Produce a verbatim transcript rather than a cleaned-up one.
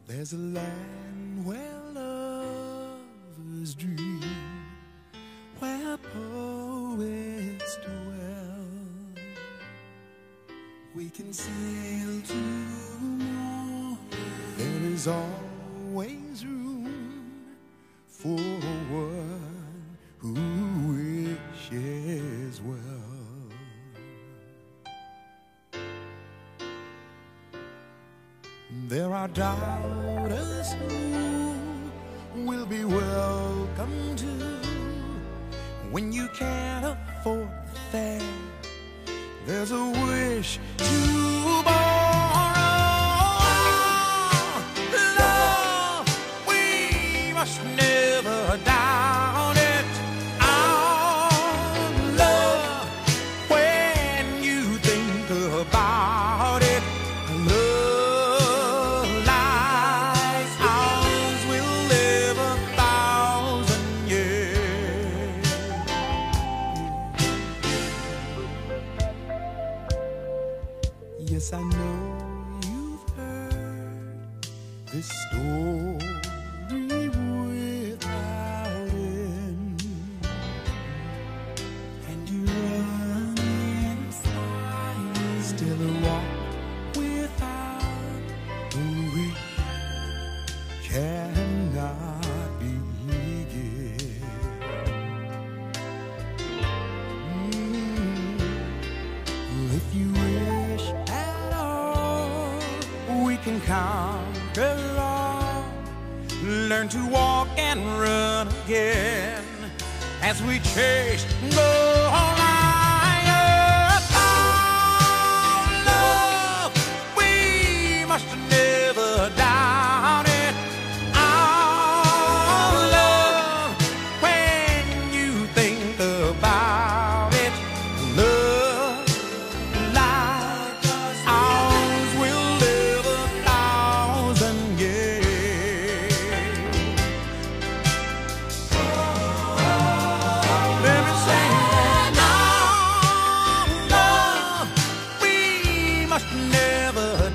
There's a land where lovers dream, where poets dwell. We can sail tomorrow. There is always room for one who wishes well. There are doubters who will be welcome to when you can't afford the fare. There's a wish to borrow love. We must never doubt it. Our love, when you think about it, love like ours will live a thousand years. Yes, I know you've heard this story without end, and you run inside, still a walk without a reach cannot begin. Mm. If you wish at all, we can conquer all. Learn to walk and run again as we chase Goliath. Our love, we must never doubt it. Our love, when you think about it, love like ours will live a thousand years. Let me say, our love, we must never